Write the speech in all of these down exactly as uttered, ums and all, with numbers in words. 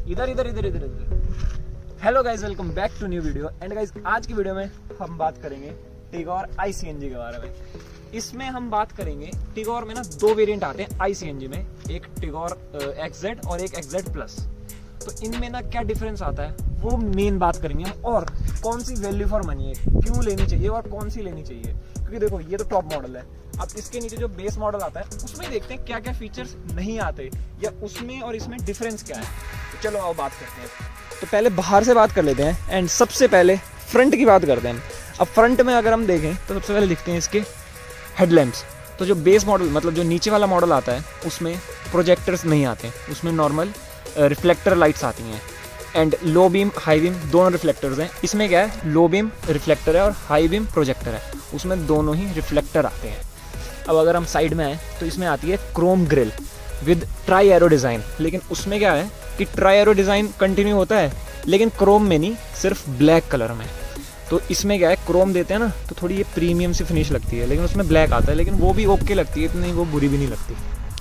इधर इधर इधर इधर इधर। Hello guys, welcome back to new video. And guys आज की वीडियो में हम बात करेंगे टिगोर आई सी एन जी के बारे में। इसमें हम बात करेंगे, टिगोर में ना दो वेरिएंट आते हैं आई सी एन जी में, एक टिगोर एक्स जेड और एक एक्स जेड प्लस। तो इनमें ना क्या डिफरेंस आता है वो मेन बात करेंगे हम, और कौन सी वैल्यू फॉर मनी है, क्यों लेनी चाहिए और कौन सी लेनी चाहिए। क्योंकि देखो ये तो टॉप मॉडल है, अब इसके नीचे जो बेस मॉडल आता है उसमें देखते हैं क्या क्या फीचर्स नहीं आते या उसमें और इसमें डिफरेंस क्या है। तो चलो आओ बात करते हैं। तो पहले बाहर से बात कर लेते हैं एंड सबसे पहले फ्रंट की बात करते हैं। अब फ्रंट में अगर हम देखें तो सबसे पहले दिखते हैं इसके हेडलैम्प्स। तो जो बेस मॉडल मतलब जो नीचे वाला मॉडल आता है उसमें प्रोजेक्टर्स नहीं आते, उसमें नॉर्मल रिफ्लेक्टर लाइट्स आती हैं। And low beam high beam दोनों रिफ्लेक्टर्स हैं। इसमें क्या है, लो बीम रिफ्लेक्टर है और हाई बीम प्रोजेक्टर है, उसमें दोनों ही रिफ्लेक्टर आते हैं। अब अगर हम साइड में आए तो इसमें आती है chrome grille with tri arrow design. लेकिन उसमें क्या है कि ट्राई एरो डिज़ाइन कंटिन्यू होता है लेकिन क्रोम में नहीं, सिर्फ ब्लैक कलर में। तो इसमें क्या है, क्रोम देते हैं ना तो थोड़ी ये प्रीमियम सी फिनिश लगती है, लेकिन उसमें ब्लैक आता है, लेकिन वो भी ओके लगती है, इतनी वो बुरी भी नहीं लगती।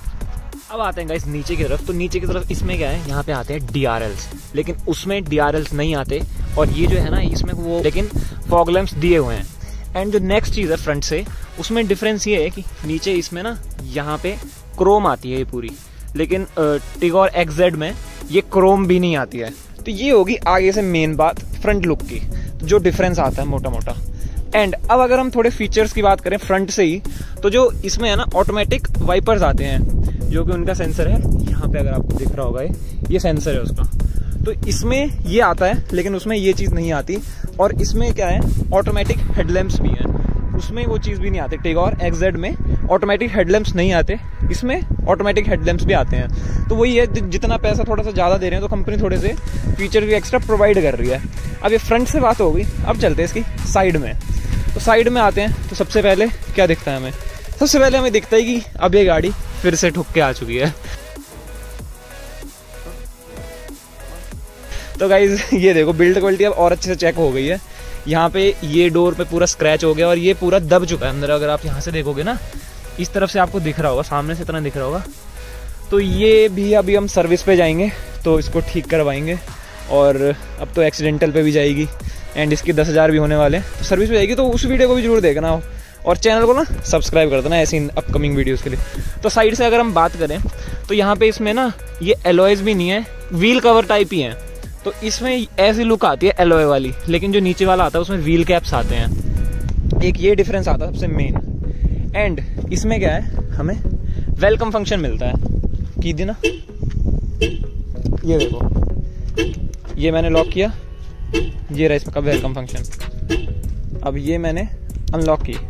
अब आते हैं गाइस नीचे की तरफ। तो नीचे की तरफ इसमें क्या है, यहाँ पे आते हैं डी आर एल्स, लेकिन उसमें डी आर एल्स नहीं आते। और ये जो है ना इसमें वो लेकिन फॉग लैंप्स दिए हुए हैं। एंड जो नेक्स्ट चीज़ है फ्रंट से, उसमें डिफरेंस ये है कि नीचे इसमें ना यहाँ पे क्रोम आती है ये पूरी, लेकिन टिगोर एक्स जेड में ये क्रोम भी नहीं आती है। तो ये होगी आगे से मेन बात फ्रंट लुक की, जो डिफरेंस आता है मोटा मोटा। एंड अब अगर हम थोड़े फीचर्स की बात करें फ्रंट से ही, तो जो इसमें है ना ऑटोमेटिक वाइपर्स आते हैं, जो कि उनका सेंसर है यहाँ पे, अगर आपको दिख रहा होगा ये ये सेंसर है उसका। तो इसमें ये आता है लेकिन उसमें ये चीज़ नहीं आती। और इसमें क्या है, ऑटोमेटिक हेडलैम्प्स भी हैं, उसमें वो चीज़ भी नहीं आती। टिगोर एक्स जेड में ऑटोमेटिक हेडलैम्प्स नहीं आते, इसमें ऑटोमेटिक हेडलैम्प्स भी आते हैं। तो वही है, जितना पैसा थोड़ा सा ज़्यादा दे रहे हैं तो कंपनी थोड़े से फीचर भी एक्स्ट्रा प्रोवाइड कर रही है। अब ये फ्रंट से बात हो गई, अब चलते हैं इसकी साइड में। तो साइड में आते हैं तो सबसे पहले क्या दिखता है हमें, सबसे पहले हमें दिखता है कि अब ये गाड़ी फिर से ठुक के आ चुकी है। तो गाइज ये देखो बिल्ड क्वालिटी अब और अच्छे से चेक हो गई है। यहाँ पे ये डोर पे पूरा स्क्रैच हो गया और ये पूरा दब चुका है अंदर। अगर आप यहाँ से देखोगे ना, इस तरफ से आपको दिख रहा होगा, सामने से इतना दिख रहा होगा। तो ये भी अभी हम सर्विस पे जाएंगे तो इसको ठीक करवाएंगे, और अब तो एक्सीडेंटल पे भी जाएगी एंड इसके दस हज़ार भी होने वाले हैं। तो सर्विस पे जाएगी, तो उस वीडियो को भी जरूर देखना और चैनल को ना सब्सक्राइब कर देना ऐसी अपकमिंग वीडियोस के लिए। तो साइड से अगर हम बात करें तो यहाँ पे इसमें ना ये एलॉयज भी नहीं है, व्हील कवर टाइप ही है। तो इसमें ऐसी लुक आती है एलॉय वाली, लेकिन जो नीचे वाला आता है उसमें व्हील कैप्स आते हैं। एक ये डिफरेंस आता है सबसे मेन। एंड इसमें क्या है, हमें वेलकम फंक्शन मिलता है की दी ना, ये देखो ये मैंने लॉक किया, ये रहा इसमें का वेलकम फंक्शन। अब ये मैंने अनलॉक की,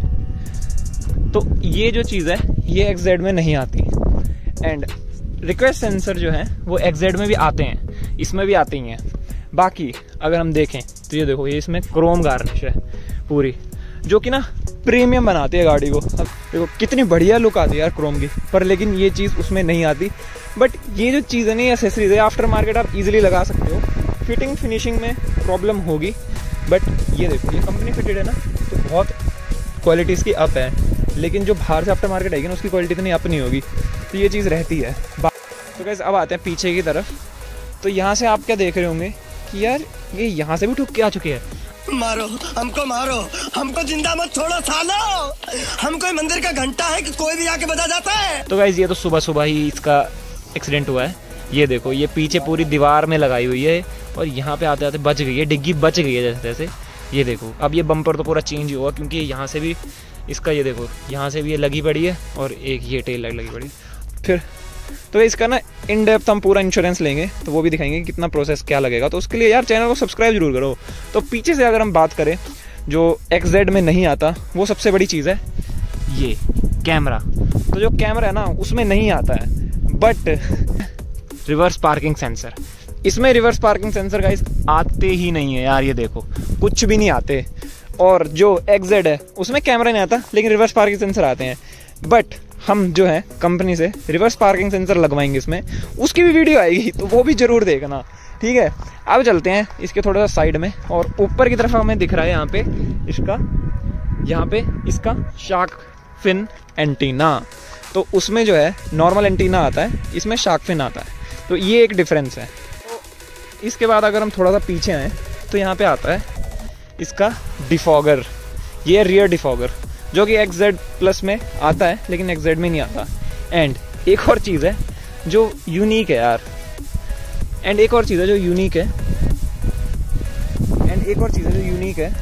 तो ये जो चीज़ है ये एक्स जेड में नहीं आती। एंड रिक्वेस्ट सेंसर जो है वो एक्स जेड में भी आते हैं, इसमें भी आते ही हैं। बाकी अगर हम देखें तो ये देखो, ये इसमें क्रोम गार्निश है पूरी, जो कि ना प्रीमियम बनाती है गाड़ी को। अब देखो कितनी बढ़िया लुक आती है यार क्रोम की, पर लेकिन ये चीज़ उसमें नहीं आती। बट ये जो चीज़ है ना, एसेसरीज है, आफ्टर मार्केट आप इजीली लगा सकते हो। फिटिंग फिनिशिंग में प्रॉब्लम होगी, बट ये देखो ये कंपनी फिटेड है ना, तो बहुत क्वालिटी इसकी अप है। लेकिन जो बाहर से आफ्टर मार्केट आएगी ना, उसकी क्वालिटी इतनी अप नहीं होगी, तो ये चीज़ रहती है। तो गाइस अब आते हैं पीछे की तरफ। तो यहाँ से आप क्या देख रहे होंगे कि यार ये यहाँ से भी ठुक के आ चुके हैं। मारो हमको, मारो हमको, जिंदा मत छोड़ो सालो, हम कोई मंदिर का घंटा है कि कोई भी आके बजा जाता है। तो गाइस ये तो सुबह सुबह ही इसका एक्सीडेंट हुआ है। ये देखो ये पीछे पूरी दीवार में लगाई हुई है और यहाँ पे आते आते बच गई है, डिग्गी बच गई है जैसे जैसे। ये देखो अब ये बम्पर तो पूरा चेंज हुआ, क्योंकि यहाँ से भी इसका ये देखो यहाँ से भी ये लगी पड़ी है और एक ये टेल लाइट लगी पड़ी है। फिर तो इसका ना इन डेप्थ हम पूरा इंश्योरेंस लेंगे, तो वो भी दिखाएंगे कि कितना प्रोसेस क्या लगेगा। तो उसके लिए यार चैनल को सब्सक्राइब जरूर करो। तो पीछे से अगर हम बात करें, जो एक्स जेड में नहीं आता, वो सबसे बड़ी चीज़ है ये कैमरा। तो जो कैमरा है ना उसमें नहीं आता है, बट रिवर्स पार्किंग सेंसर, इसमें रिवर्स पार्किंग सेंसर गाइस आते ही नहीं है यार। ये देखो कुछ भी नहीं आते। और जो एक्स जेड है उसमें कैमरा नहीं आता, लेकिन रिवर्स पार्किंग सेंसर आते हैं। बट हम जो है कंपनी से रिवर्स पार्किंग सेंसर लगवाएंगे इसमें, उसकी भी वीडियो आएगी, तो वो भी जरूर देखना, ठीक है। अब चलते हैं इसके थोड़ा सा साइड में, और ऊपर की तरफ हमें दिख रहा है यहाँ पे इसका यहाँ पे इसका शार्क फिन एंटीना। तो उसमें जो है नॉर्मल एंटीना आता है, इसमें शार्क फिन आता है। तो ये एक डिफरेंस है। तो इसके बाद अगर हम थोड़ा सा पीछे आए तो यहाँ पे आता है इसका डिफॉगर, ये रियर डिफॉगर जो कि एक्स जेड प्लस में आता है लेकिन एक्स जेड में नहीं आता। एंड एक और चीज़ है जो यूनिक है यार, एंड एक और चीज़ है जो यूनिक है एंड एक और चीज़ है जो यूनिक है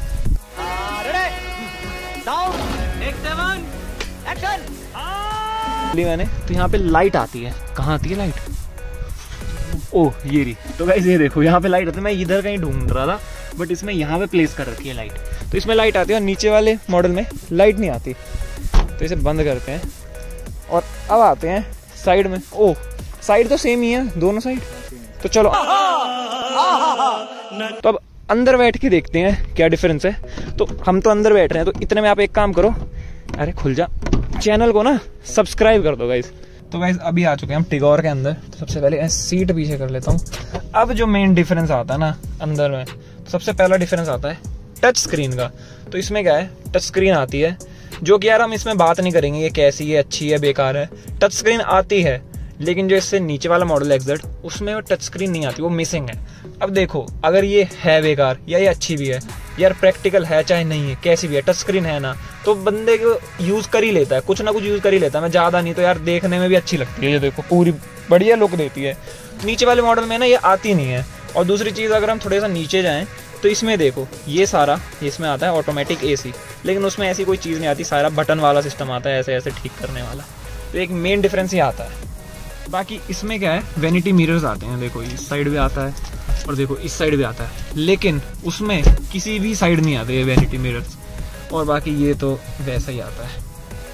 मैंने तो यहाँ पे लाइट आती है। कहाँ आती है लाइट? ओह ये रही। तो गाइस ये देखो यहाँ पे लाइट आती है। मैं इधर कहीं ढूंढ रहा था बट इसमें यहाँ पे प्लेस कर रखी है लाइट, तो इसमें लाइट आती है और नीचे वाले मॉडल में लाइट नहीं आती। तो इसे बंद करते हैं और अब आते हैं साइड में। ओह साइड तो सेम ही है दोनों साइड। तो चलो तो अब अंदर बैठ के देखते हैं क्या डिफरेंस है। तो हम तो अंदर बैठ रहे हैं, तो इतने में आप एक काम करो, अरे खुल जा, चैनल को ना सब्सक्राइब कर दो गाइस। तो गाइस अभी आ चुके हैं हम टिगोर के अंदर। तो सबसे पहले सीट पीछे कर लेता हूँ। अब जो मेन डिफरेंस आता है ना अंदर में, तो सबसे पहला डिफरेंस आता है टच स्क्रीन का। तो इसमें क्या है, टच स्क्रीन आती है जो कि यार हम इसमें बात नहीं करेंगे ये कैसी है, अच्छी है, बेकार है। टच स्क्रीन आती है लेकिन जो इससे नीचे वाला मॉडल एक्स जेड उसमें वो टच स्क्रीन नहीं आती, वो मिसिंग है। अब देखो अगर ये है बेकार या ये अच्छी भी है, यार प्रैक्टिकल है चाहे नहीं है, कैसी भी है, टच स्क्रीन है ना, तो बंदे को यूज़ कर ही लेता है, कुछ ना कुछ यूज़ कर ही लेता है। मैं ज़्यादा नहीं तो यार देखने में भी अच्छी लगती है, ये देखो पूरी बढ़िया लुक देती है। नीचे वाले मॉडल में ना ये आती नहीं है। और दूसरी चीज़ अगर हम थोड़े सा नीचे जाएँ तो इसमें देखो ये सारा इसमें आता है ऑटोमेटिक एसी, लेकिन उसमें ऐसी कोई चीज़ नहीं आती, सारा बटन वाला सिस्टम आता है ऐसे ऐसे ठीक करने वाला। तो एक मेन डिफरेंस ये आता है। बाकी इसमें क्या है, वैनिटी मिरर्स आते हैं, देखो इस साइड भी आता है और देखो इस साइड भी आता है, लेकिन उसमें किसी भी साइड नहीं आते ये वैनिटी मिरर्स। और बाकी ये तो वैसा ही आता है।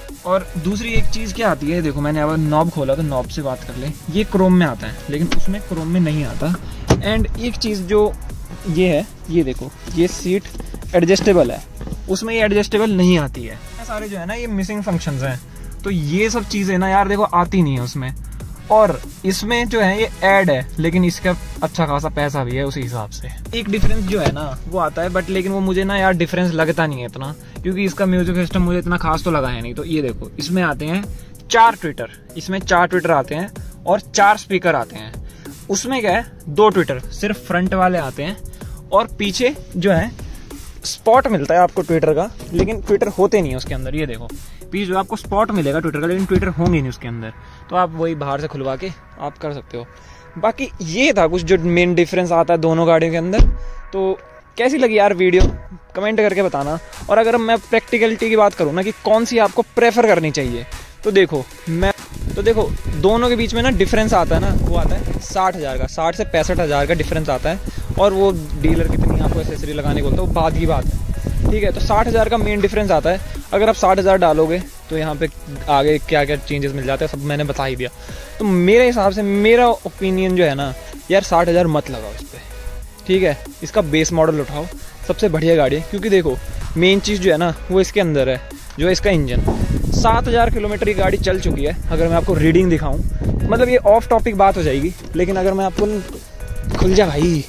और दूसरी एक चीज़ क्या आती है, देखो मैंने अब नॉब खोला तो नॉब से बात कर ले, ये क्रोम में आता है लेकिन उसमें क्रोम में नहीं आता। एंड एक चीज़ जो ये है, ये देखो ये सीट एडजस्टेबल है, उसमें ये एडजस्टेबल नहीं आती है। सारे जो है ना ये मिसिंग फंक्शंस हैं, तो ये सब चीज़ें ना यार देखो आती नहीं है उसमें। और इसमें जो है ये ऐड है लेकिन इसका अच्छा खासा पैसा भी है उसी हिसाब से। एक डिफरेंस जो है ना वो आता है, बट लेकिन वो मुझे ना यार डिफरेंस लगता नहीं है इतना, क्योंकि इसका म्यूजिक सिस्टम मुझे इतना खास तो लगा है नहीं। तो ये देखो इसमें आते हैं चार ट्विटर, इसमें चार ट्विटर आते हैं और चार स्पीकर आते हैं। उसमें क्या है, दो ट्विटर सिर्फ फ्रंट वाले आते हैं और पीछे जो है स्पॉट मिलता है आपको ट्विटर का, लेकिन ट्विटर होते नहीं है उसके अंदर। ये देखो पीछे जो आपको स्पॉट मिलेगा ट्विटर का, लेकिन ट्विटर होंगे नहीं उसके अंदर, तो आप वही बाहर से खुलवा के आप कर सकते हो। बाकी ये था कुछ जो मेन डिफरेंस आता है दोनों गाड़ियों के अंदर। तो कैसी लगी यार वीडियो, कमेंट करके बताना। और अगर मैं प्रैक्टिकलिटी की बात करूँ ना कि कौन सी आपको प्रेफर करनी चाहिए, तो देखो मैं तो देखो दोनों के बीच में ना डिफरेंस आता है ना, वो आता है साठ हज़ार का, साठ से पैंसठ हज़ार का डिफरेंस आता है। और वो डीलर कितनी आपको एसेसरी लगाने को बोलता है वो बाद की बात है, ठीक है। तो साठ हज़ार का मेन डिफरेंस आता है। अगर आप साठ हज़ार डालोगे तो यहाँ पे आगे क्या क्या चेंजेस मिल जाते हैं सब मैंने बता ही दिया। तो मेरे हिसाब से मेरा ओपिनियन जो है ना यार, साठ हज़ार मत लगाओ इस पर, ठीक है। इसका बेस मॉडल उठाओ, सबसे बढ़िया गाड़ी है। क्योंकि देखो मेन चीज़ जो है ना वो इसके अंदर है, जो है इसका इंजन। सात हज़ार किलोमीटर की गाड़ी चल चुकी है। अगर मैं आपको रीडिंग दिखाऊं, मतलब ये ऑफ टॉपिक बात हो जाएगी, लेकिन अगर मैं आपको खुल जा भाई,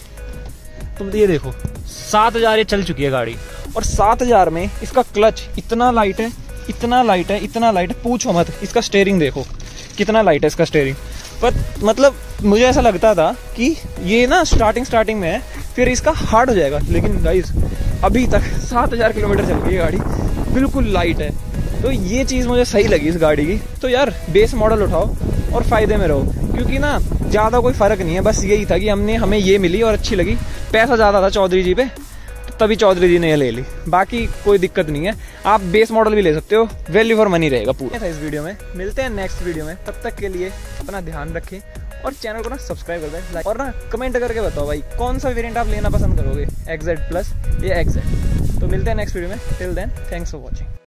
तो ये देखो सात हज़ार ये चल चुकी है गाड़ी। और सात हज़ार में इसका क्लच इतना लाइट है, इतना लाइट है, इतना लाइट है, पूछो मत। इसका स्टीयरिंग देखो कितना लाइट है इसका स्टीयरिंग। पर मतलब मुझे ऐसा लगता था कि ये ना स्टार्टिंग स्टार्टिंग में है, फिर इसका हार्ड हो जाएगा, लेकिन गाइस अभी तक सात हज़ार किलोमीटर चल गई है गाड़ी, बिल्कुल लाइट है। तो ये चीज़ मुझे सही लगी इस गाड़ी की। तो यार बेस मॉडल उठाओ और फ़ायदे में रहो, क्योंकि ना ज़्यादा कोई फ़र्क नहीं है। बस यही था कि हमने हमें ये मिली और अच्छी लगी। पैसा ज़्यादा था चौधरी जी पे, तो तभी चौधरी जी ने ये ले ली। बाकी कोई दिक्कत नहीं है, आप बेस मॉडल भी ले सकते हो, वैल्यू फॉर मनी रहेगा पूरा। था इस वीडियो में, मिलते हैं नेक्स्ट वीडियो में। तब तक के लिए अपना ध्यान रखें और चैनल को ना सब्सक्राइब कर दें, और ना कमेंट करके बताओ भाई कौन सा वेरिएंट आप लेना पसंद करोगे, एक्स जेड प्लस या एक्स जेड। तो मिलते हैं नेक्स्ट वीडियो में। Till then thanks for watching.